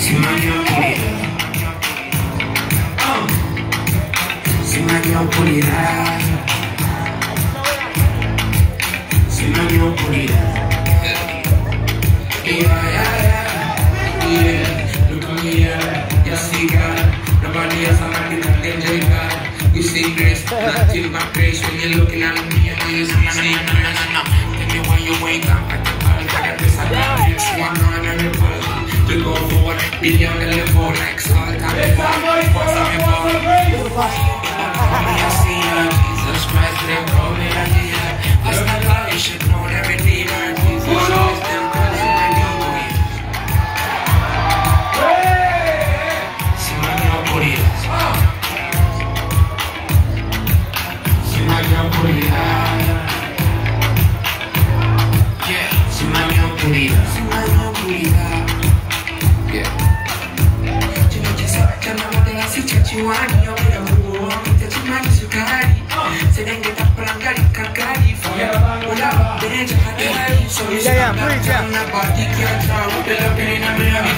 oscuridad, se me dio oscuridad. Look at me, you see God. Nobody else on the planet can enjoy God. We see grace, not till my grace. When you're looking at me, I know you see grace. Tell me why you wake up at the call. Got this and that, it's one on every ball. To go forward, be on the level like salt and pepper. What's on your ball? I see Jesus Christ, they call me a healer. That's not how you should know that Redeemer. Jesus Christ, them calls you when you go in. See my girl put it out. See my girl put it out. Yeah, see my girl put it out. See my girl put it out. Yeah. Chichiwani, yo voy a jugar, te chimani su cari. Se den que te aplancar y cacari. Hola, derecha, so you say I'm not body can't try. We're looking in a mirror.